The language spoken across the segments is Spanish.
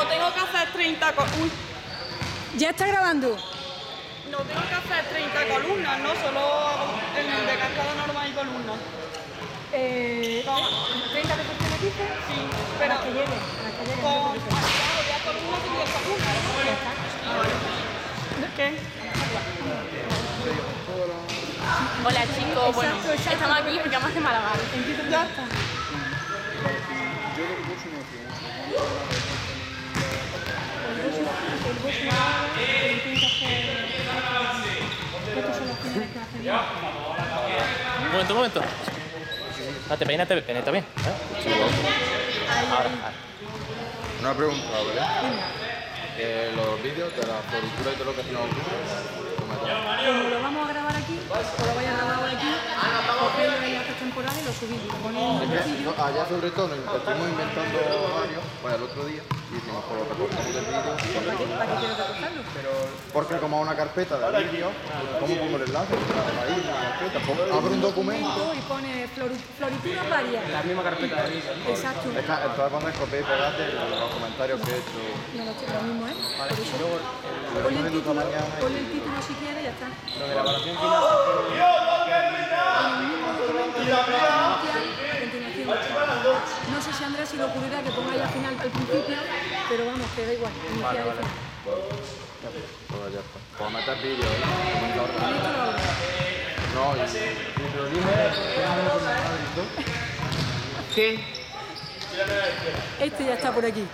no tengo que hacer 30 columnas. ¿Ya está grabando? No tengo que hacer 30 columnas, ¿no? Solo el de cascada normal y columnas. 30 repeticiones dice. Sí, pero... Para que llegue, para que llegue. Con 10 columnas y 10 columnas. Ya está. Ah, vale. ¿Qué? Hola chicos, bueno, Exacto. estamos aquí porque vamos a hacer malabar. Ya está. Un momento. Date, peínate bien. Ahora. Una pregunta, ¿vale? Los vídeos de la floritura y todo lo que hacemos Como lo vamos a grabar aquí, o lo voy a grabar ahora aquí, cogéis en esta temporada y lo subís. allá sobre todo estuvimos inventando varios, pues el otro día, y dijimos, pues lo recortamos del vídeo. ¿Para qué? ¿Para qué quiero recortarlo? Porque como una carpeta de vídeo, ¿cómo pongo el enlace? Ahí, una carpeta, abro un documento. Y pone florituras varias. La misma carpeta de vídeo. Exacto. Entonces pones copia y pegate los comentarios que he hecho. No, lo mismo, ¿eh? Por eso. Luego, Ponle el título si quieres y ya está. Lo de la evaluación final. No sé si Andrés se le ocurrirá que pongáis al final, al principio, pero vamos, que da igual. Iniciar y final. Pues ya está. Pues meter vídeos. Con esto lo hago. No, y te lo dije. ¿Qué? Este ya está por aquí.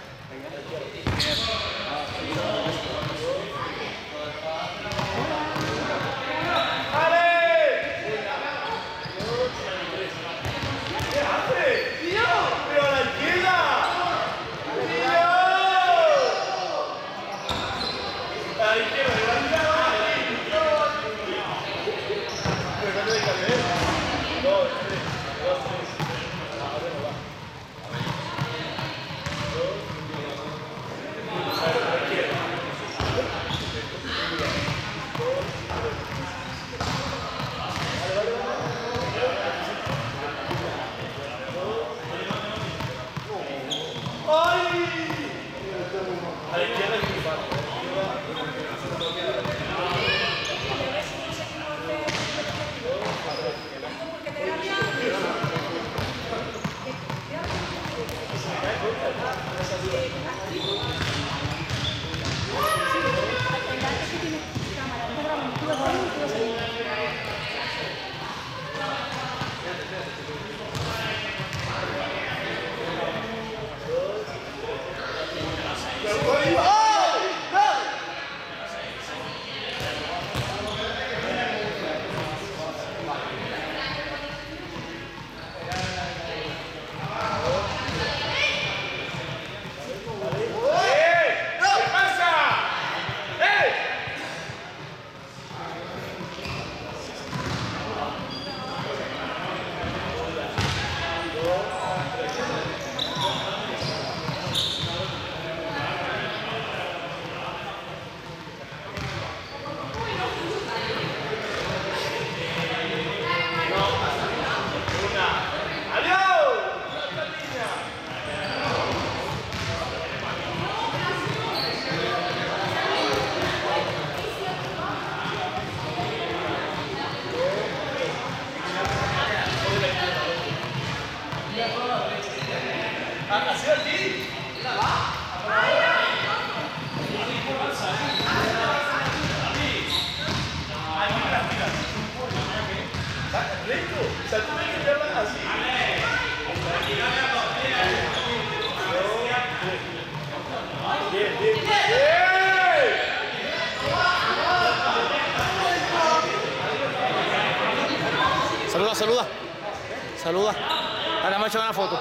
Saluda. Ahora me he hecho una foto.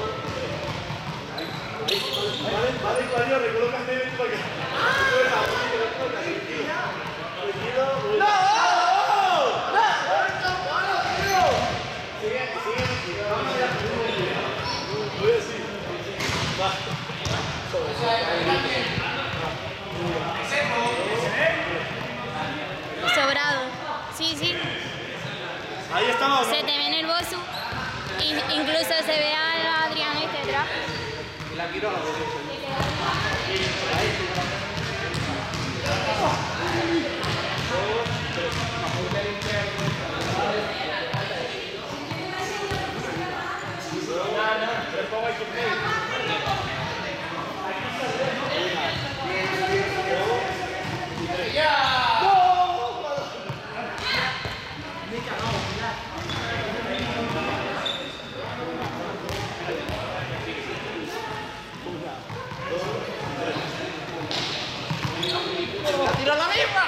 Vale, recuerdo que Sobrado. Sí, sí. Ahí estamos. Se te ve nervioso. Incluso se ve a Adrián este atrás. ¡Tira la misma!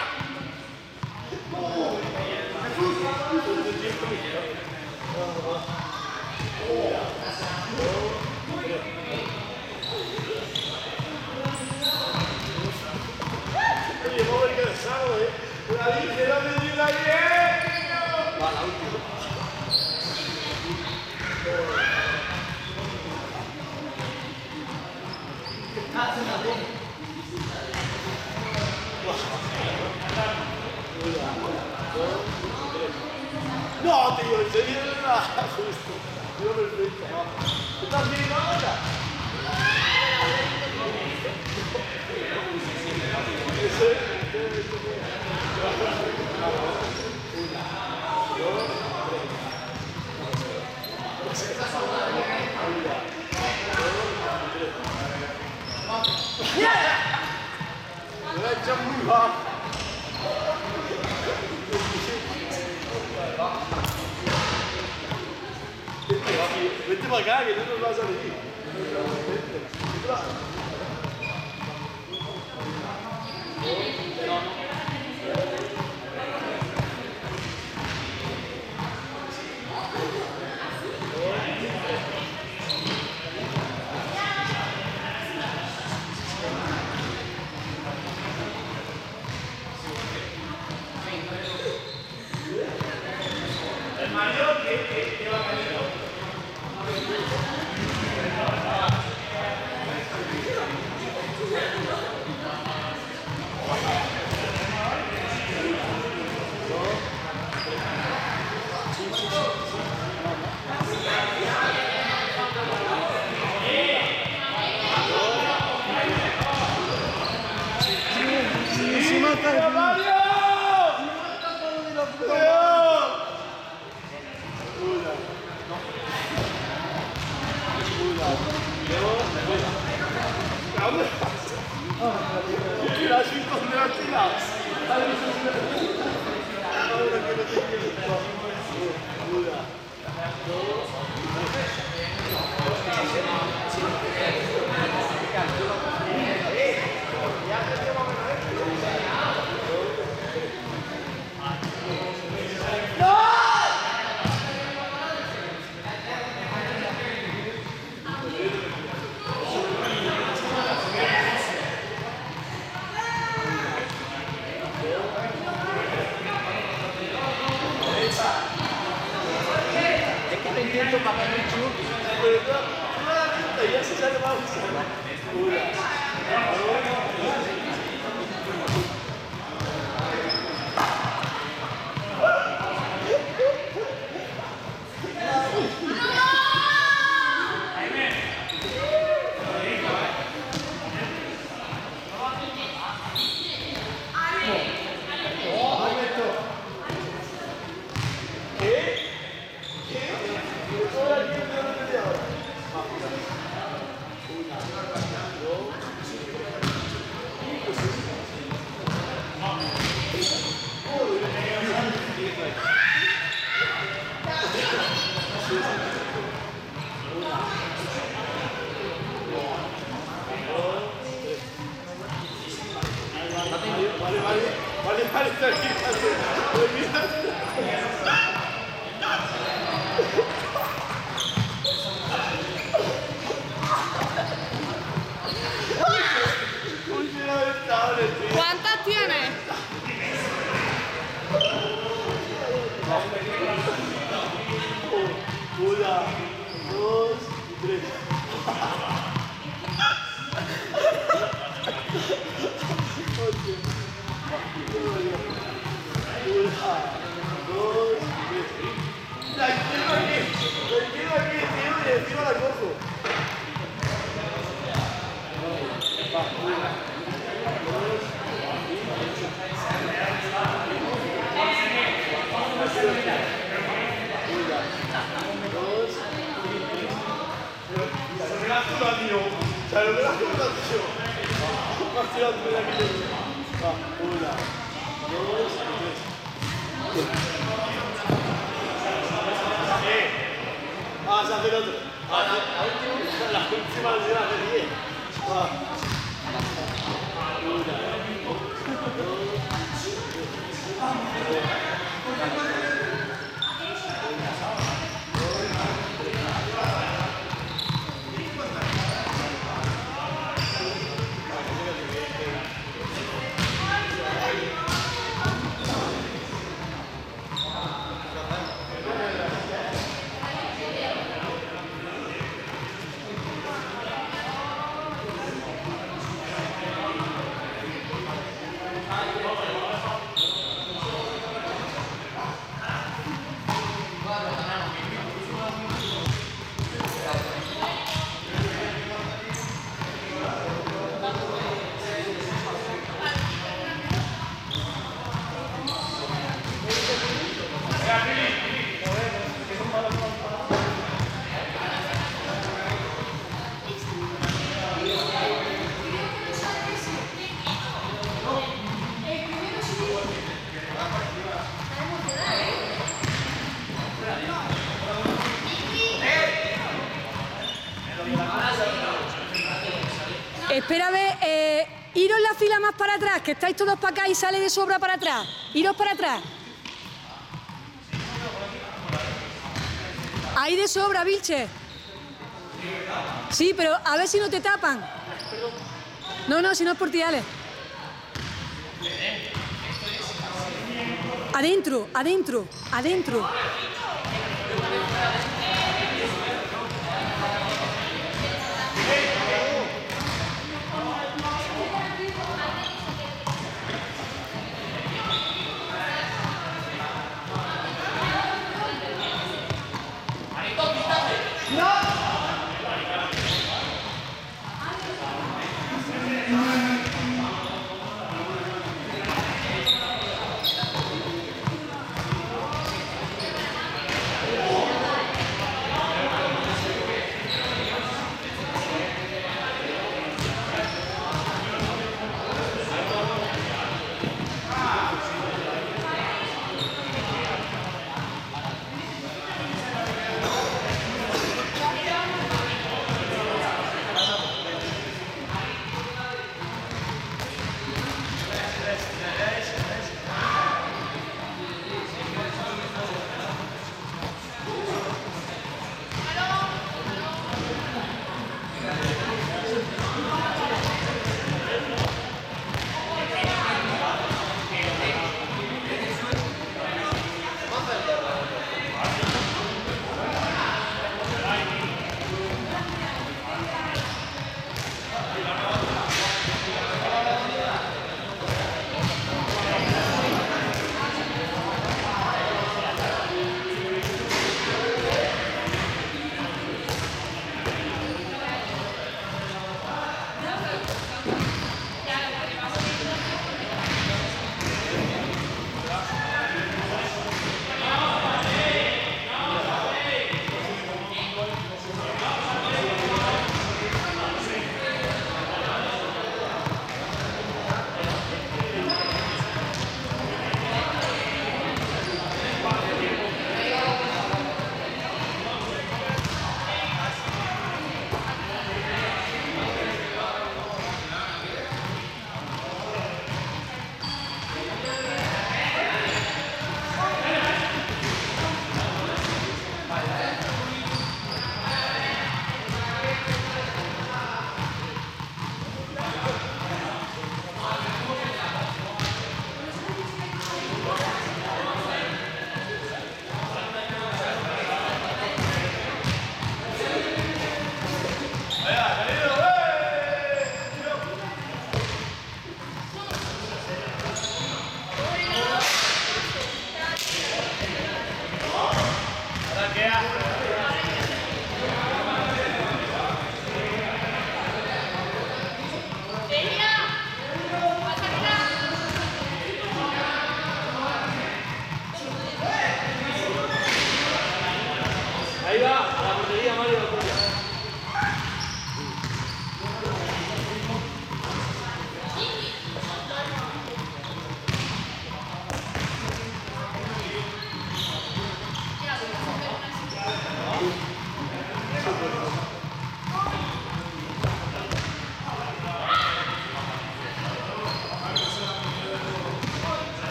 Oye, vamos a ver qué deshago, Una ligera medida bien. Va, la última. No, tío, en serio no es nada justo. Tío, perfecto. ¿Estás bien ahora? Lo he hecho muy bajo. Vete para acá, que no nos va a salir. El mayor que va a venir. 2 y 3. Encima la cojo. Ah, se hace el otro. La última se hace 10. Espera a ver, iros la fila más para atrás, que estáis todos para acá y sale de sobra para atrás. Iros para atrás. Ahí de sobra, Vilche. Sí, pero a ver si no te tapan. No, si no es por ti, Ale. Adentro, adentro, adentro.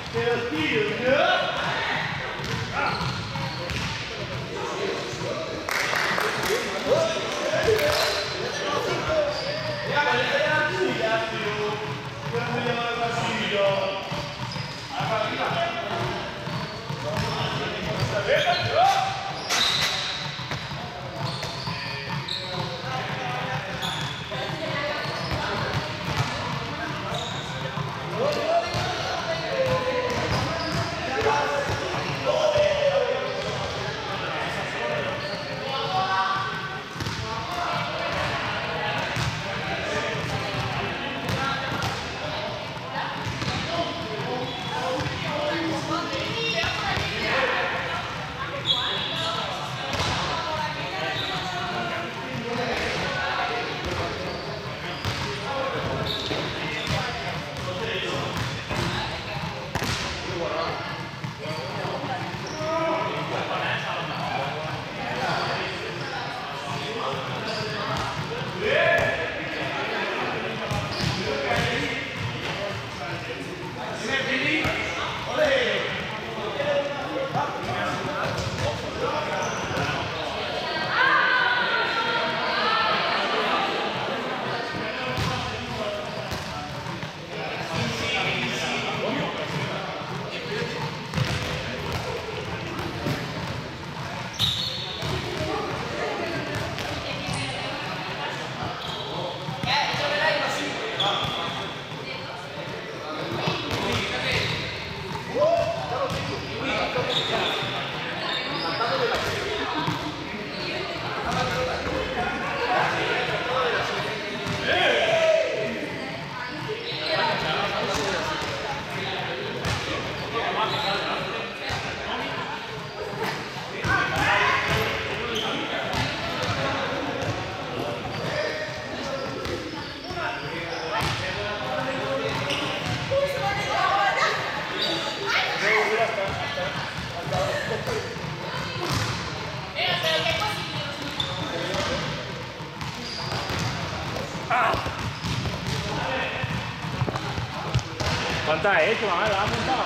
¿Cuántas has hecho, mamá? ¿La has montado?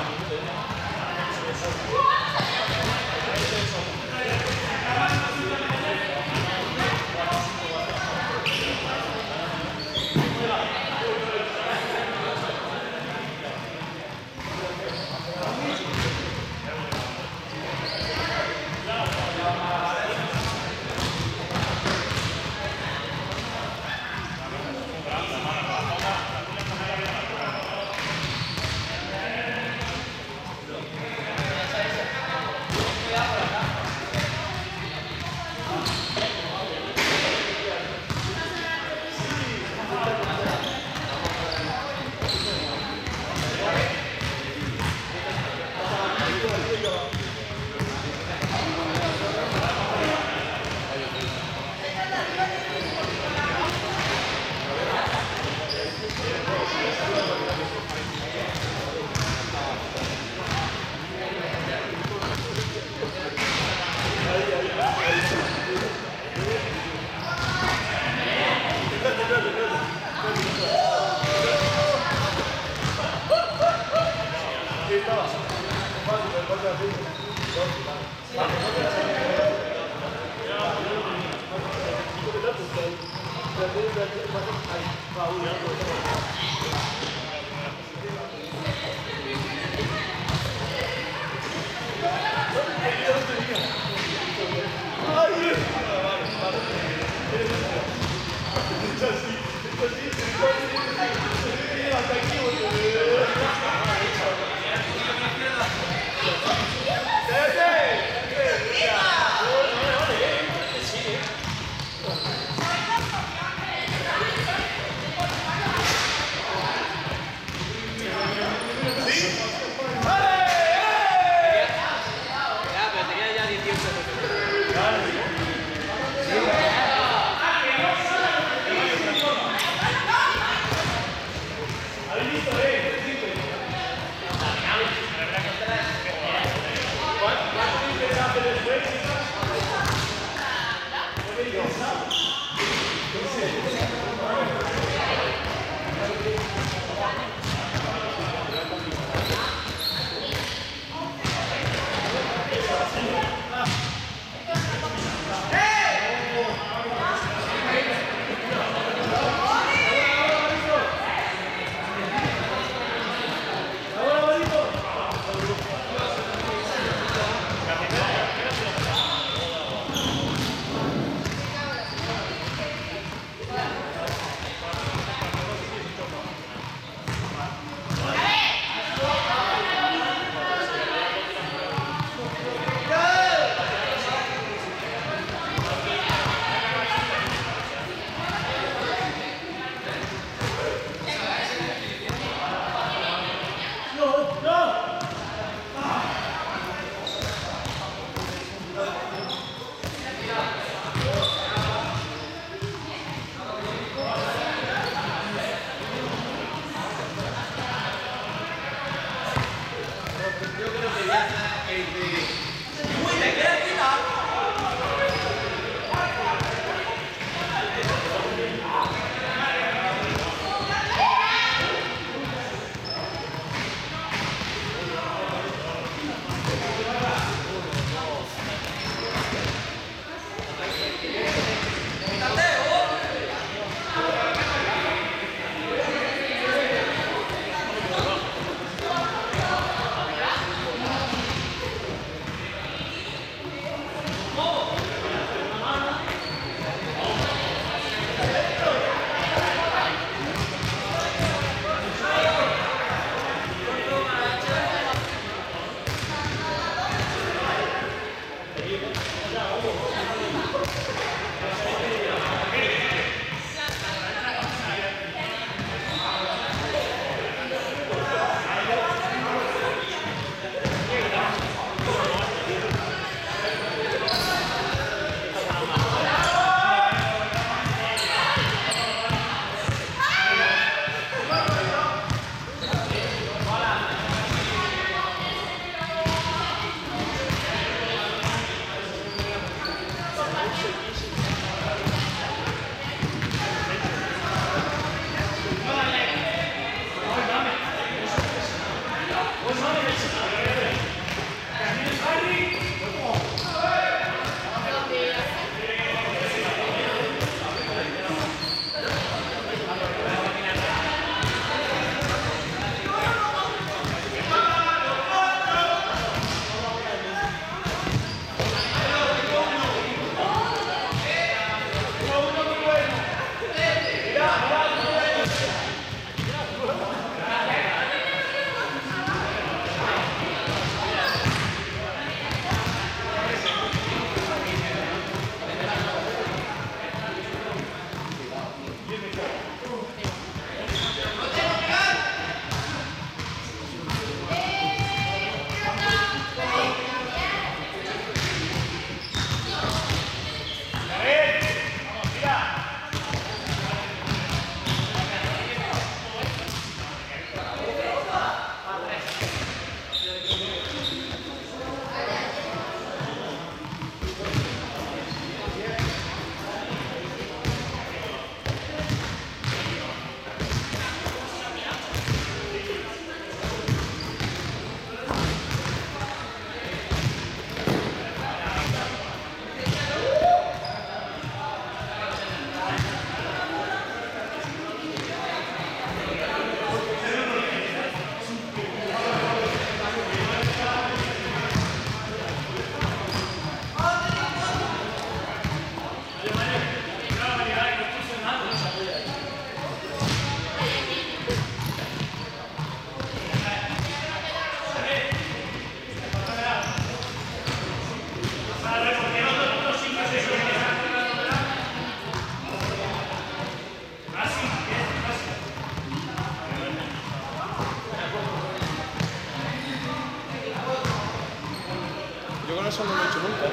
Yo con eso no lo he hecho nunca.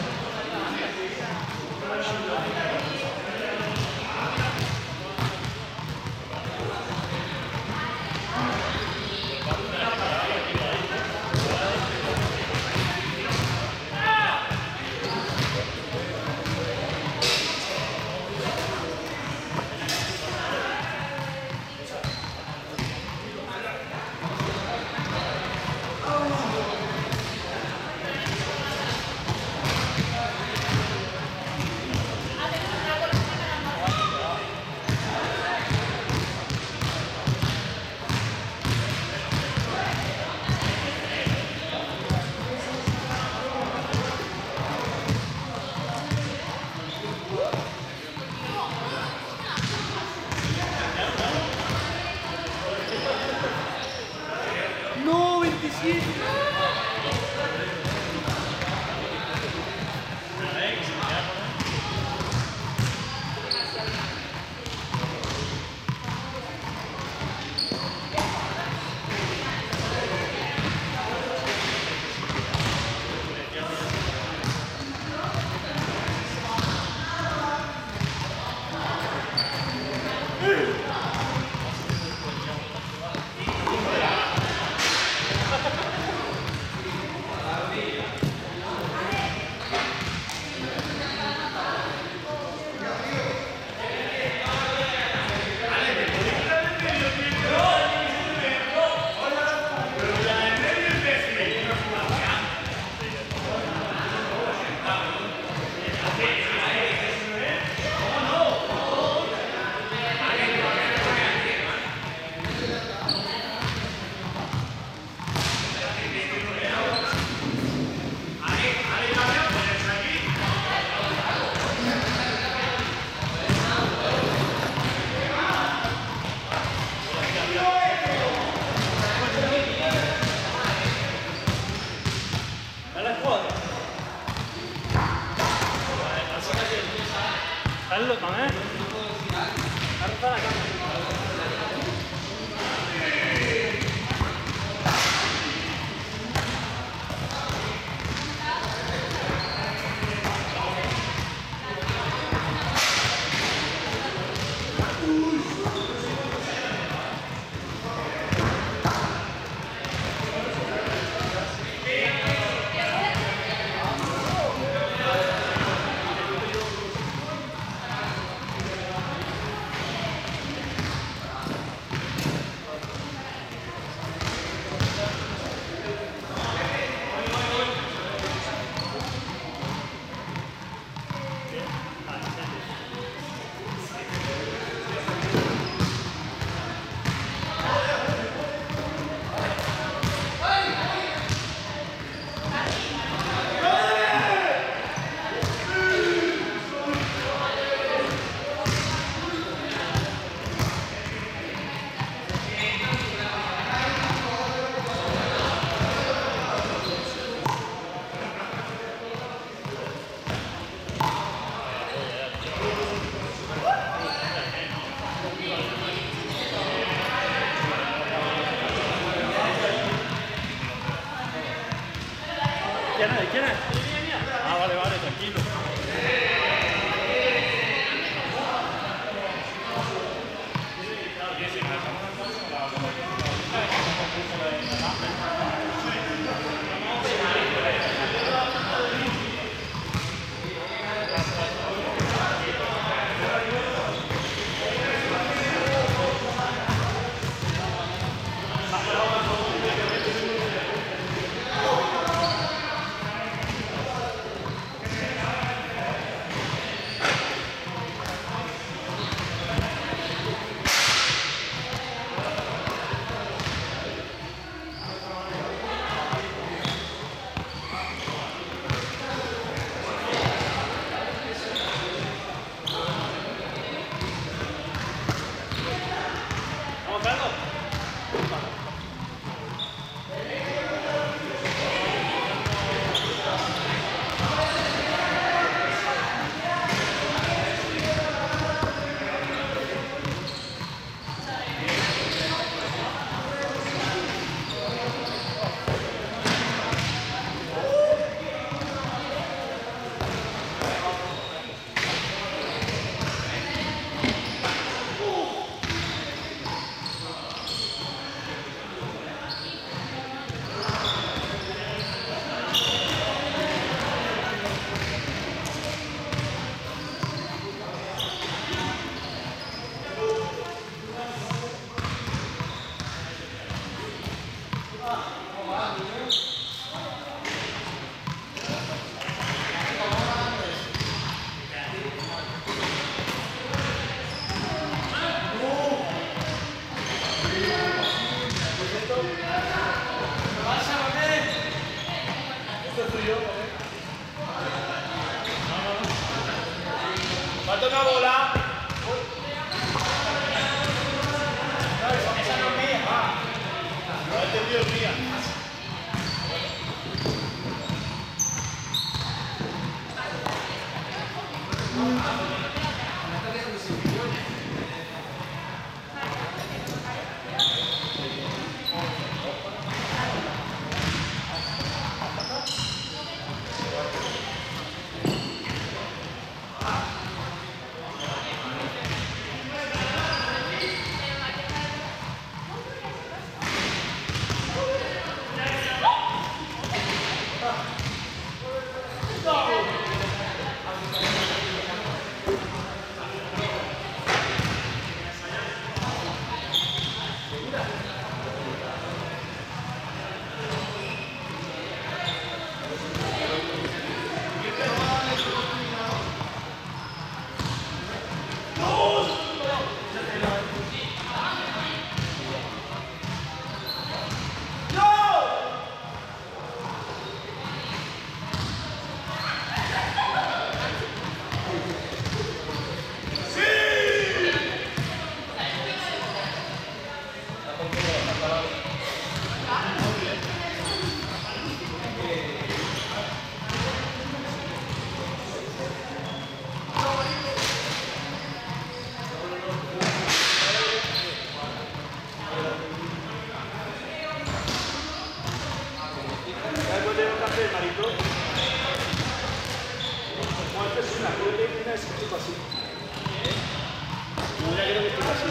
No, 27. Fallo con él. Alza la cama. ¿Quién es? Ah, vale, vale, tranquilo. hacer, maricón? ¿Cuál es una? Creo que una es tipo así. Una creo que es tipo así.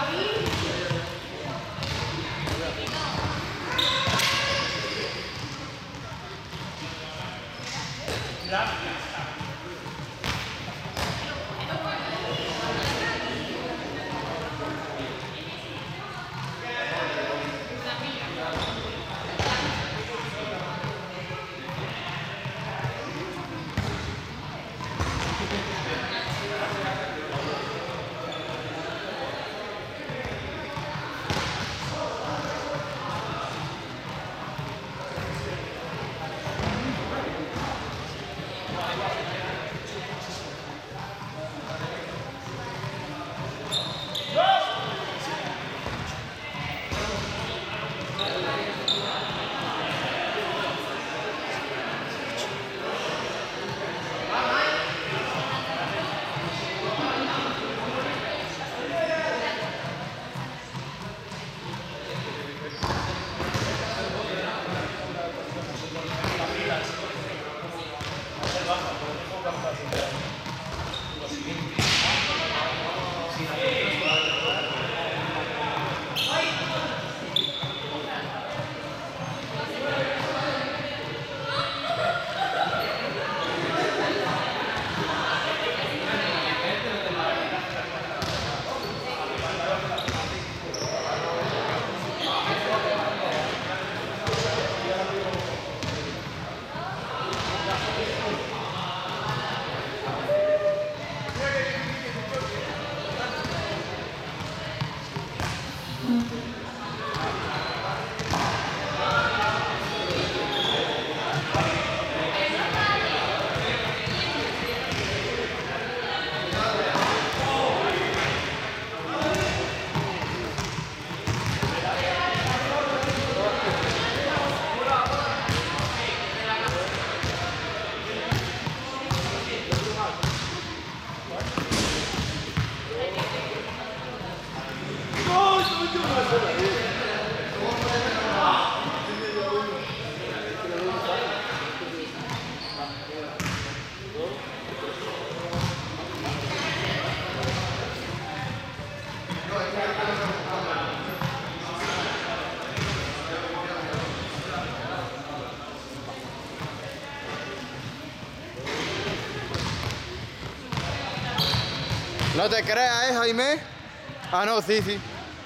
No te creas, Jaime. Ah, no, sí, sí.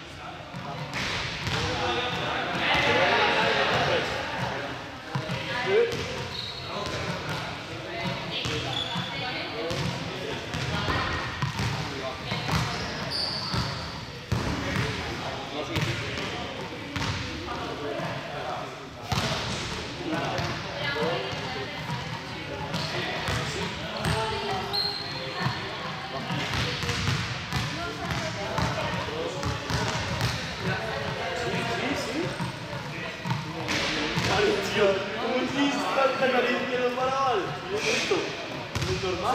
¿Cómo hiciste tanta caricia en los paraval? ¿Yo he visto? ¿No es normal?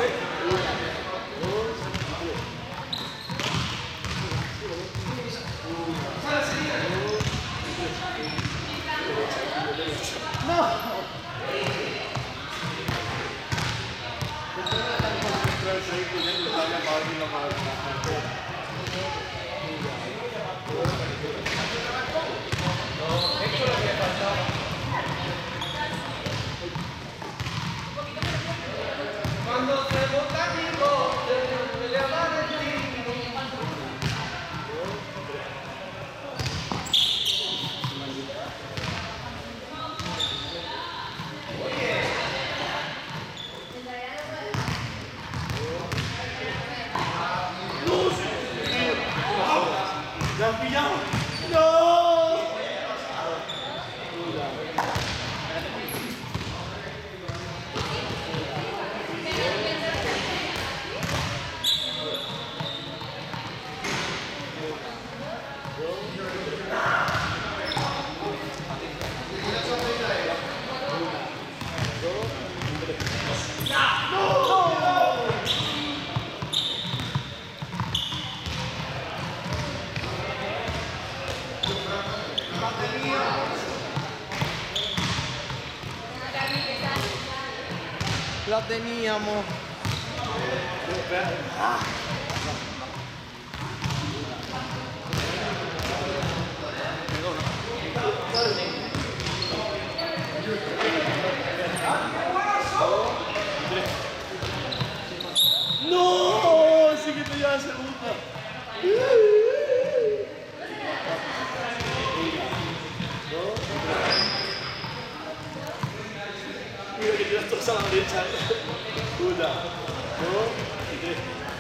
Cuando se bota mi voz, le habla de ti. ¡No! La teníamos. ¡No! Sí que te lleva la segunda. Mira que tiras todos a la derecha. Una, dos y tres.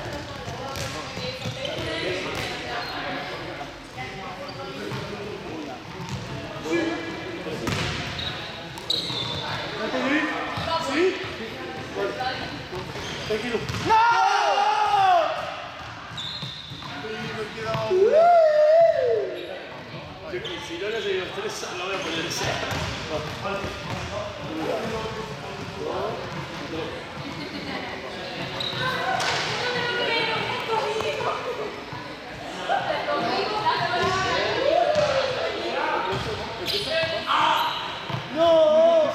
¿Sí? Tranquilo. ¡No! Si no le seguido los tres, no voy a poner esa. ¡No!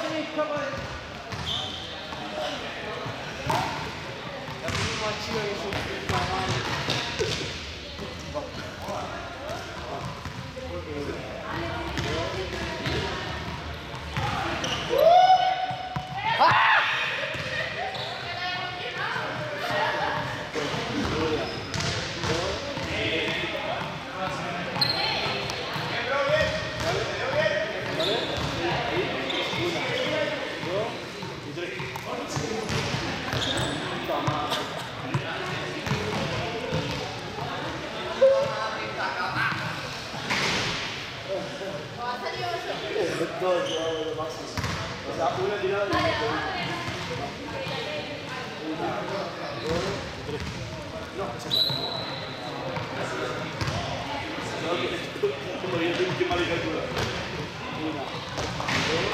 Todo llevado de máximo. O sea, una tirada y una tirada. Una, dos, tres. No, como yo tengo que mal calcular. Una, dos,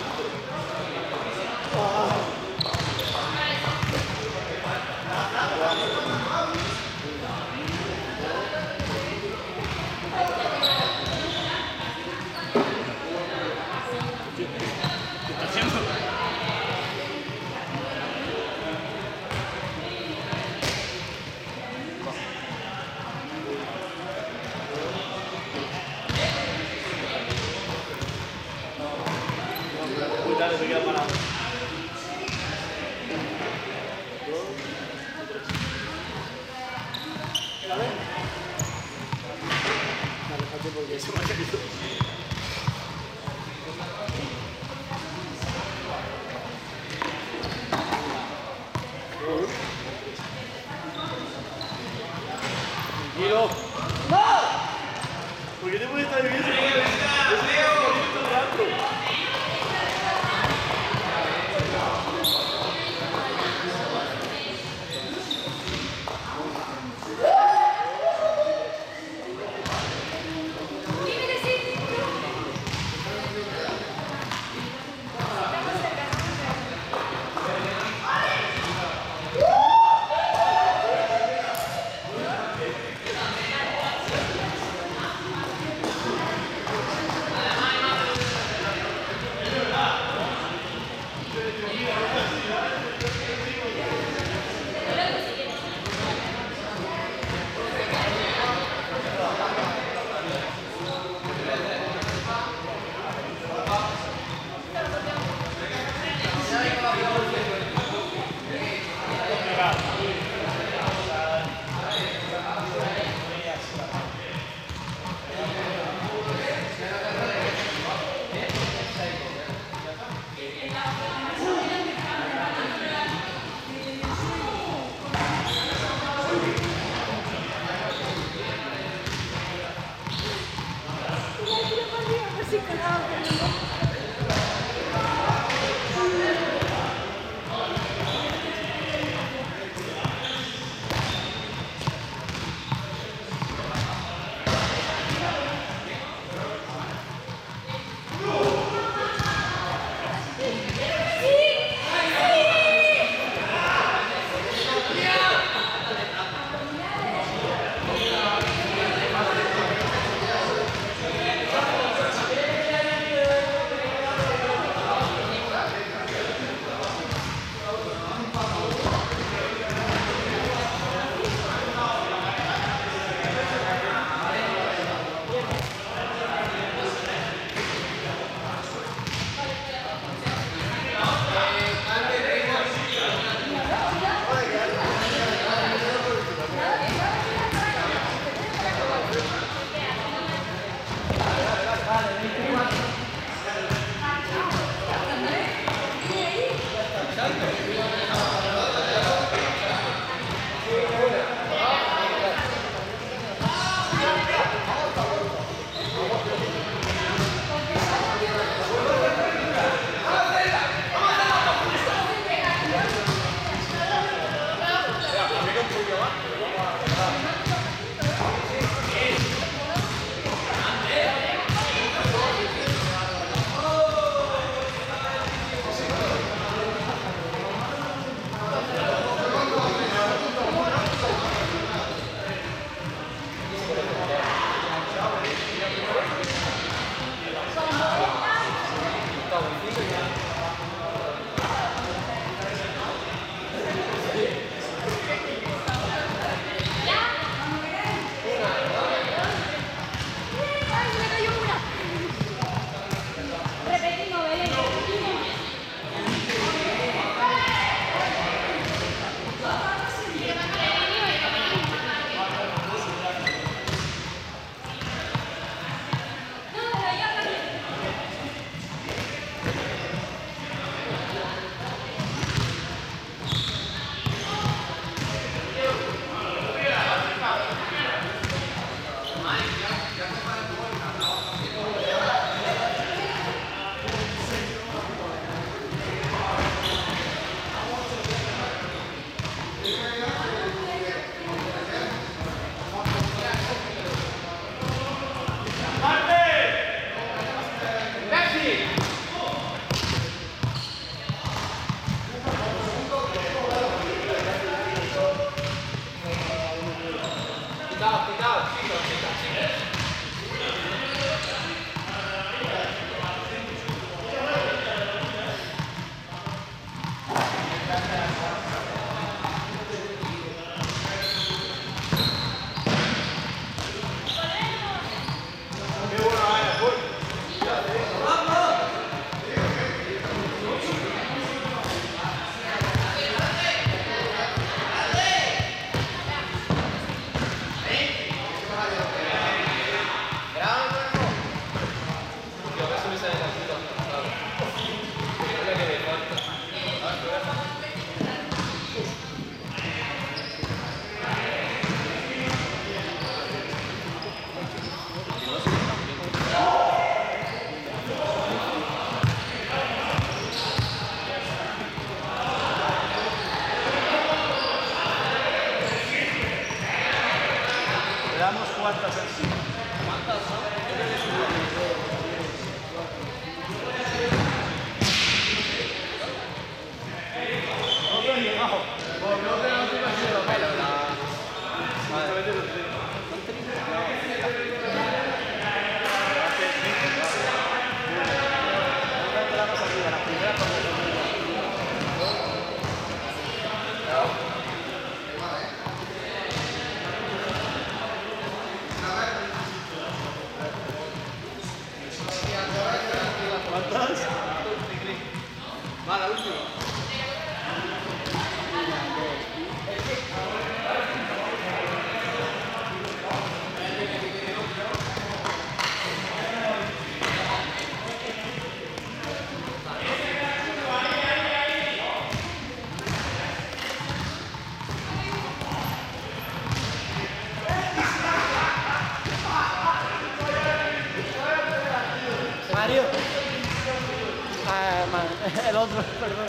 dale, se queda parado. ¿La ves? Dale, fíjate porque se me ha caído. Tranquilo. ¡No! ¿Por qué te puedes estar viviendo? Va, la última. Mario. Ah, el otro, perdón.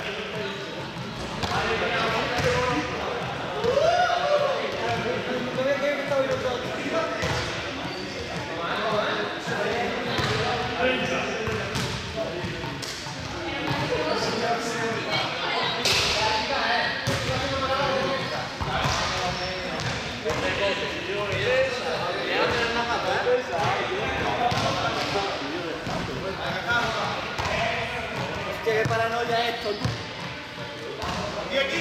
Qué paranoia esto, tú. ¿Y aquí?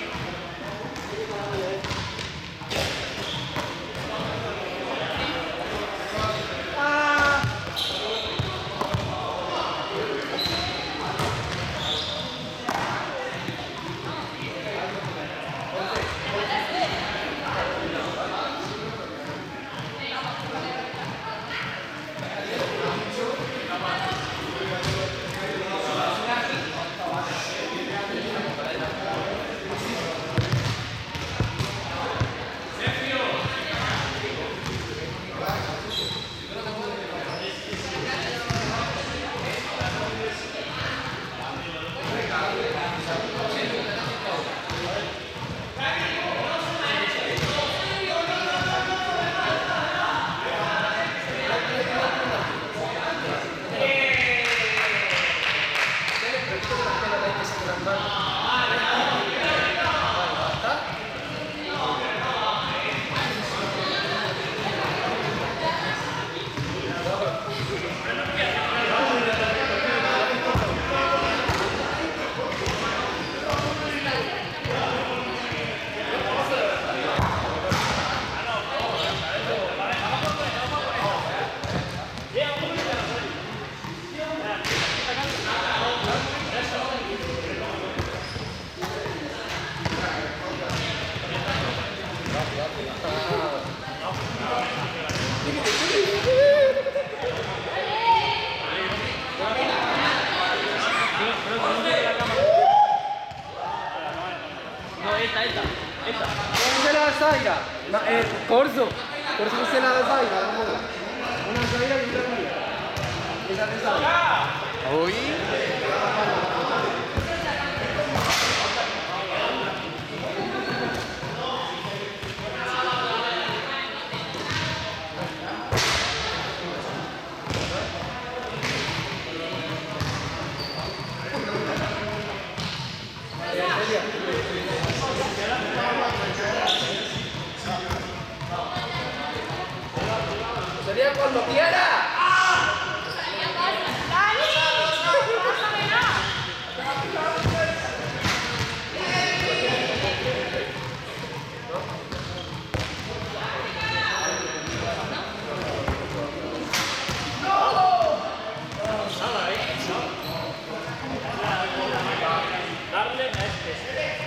Cógese la zaira. Corso. Cógese la zaira. Una zaira y otra mía. Esa te sale. Uy. Sería cuando quiera. Darle a este.